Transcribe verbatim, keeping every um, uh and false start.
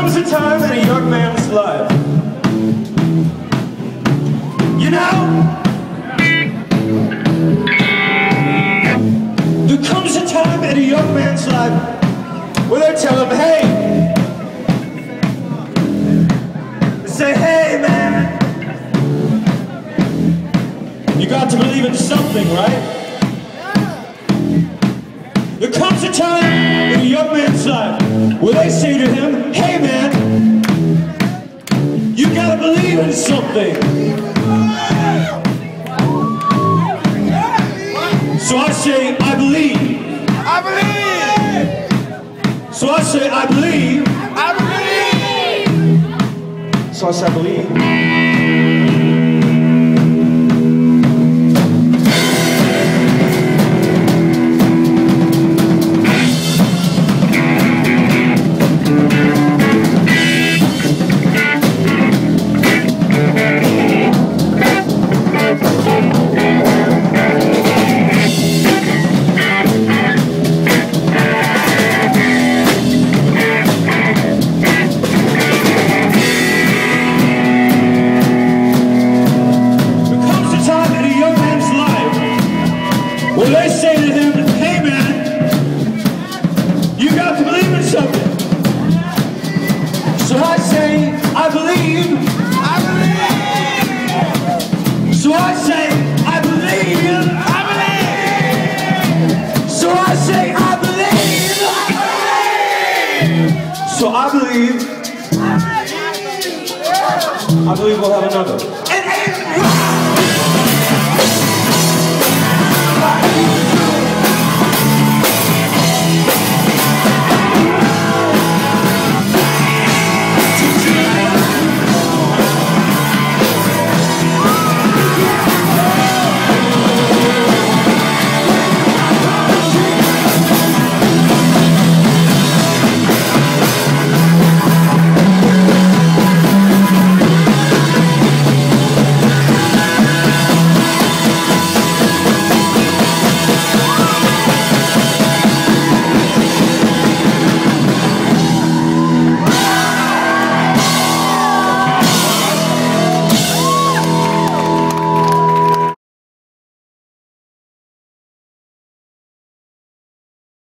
comes a time in a young man's life, you know, there comes a time in a young man's life where they tell him, hey, they say, hey man, you got to believe in something, right? There comes a time in a young man's life where they say to him, hey man, you gotta believe in something. So I say, I believe. I believe. So I say, I believe. I believe. So I say, I believe. Well, they say to him, hey man, you got to believe in something. So I say, I believe. I believe. So I say, I believe. I believe. So I say, I believe. I believe. So I believe. I believe we'll have another.